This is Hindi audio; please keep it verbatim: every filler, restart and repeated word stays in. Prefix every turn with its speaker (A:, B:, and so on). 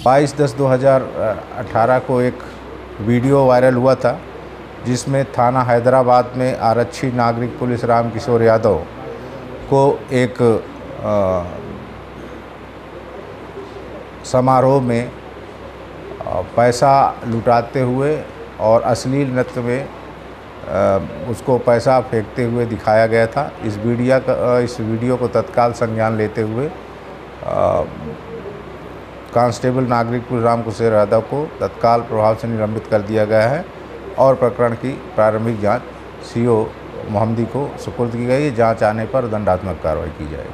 A: बाईस दस दो हज़ार अठारह को एक वीडियो वायरल हुआ था जिसमें थाना हैदराबाद में आरक्षी नागरिक पुलिस राम किशोर यादव को एक आ, समारोह में आ, पैसा लुटाते हुए और अश्लील नृत्य में आ, उसको पैसा फेंकते हुए दिखाया गया था। इस वीडियो का इस वीडियो को तत्काल संज्ञान लेते हुए कांस्टेबल नागरिक पुलिस राम किशोर यादव को तत्काल प्रभाव से निलंबित कर दिया गया है और प्रकरण की प्रारंभिक जांच सीओ मोहम्मदी को सुपुर्द की गई है। जांच आने पर दंडात्मक कार्रवाई की जाएगी।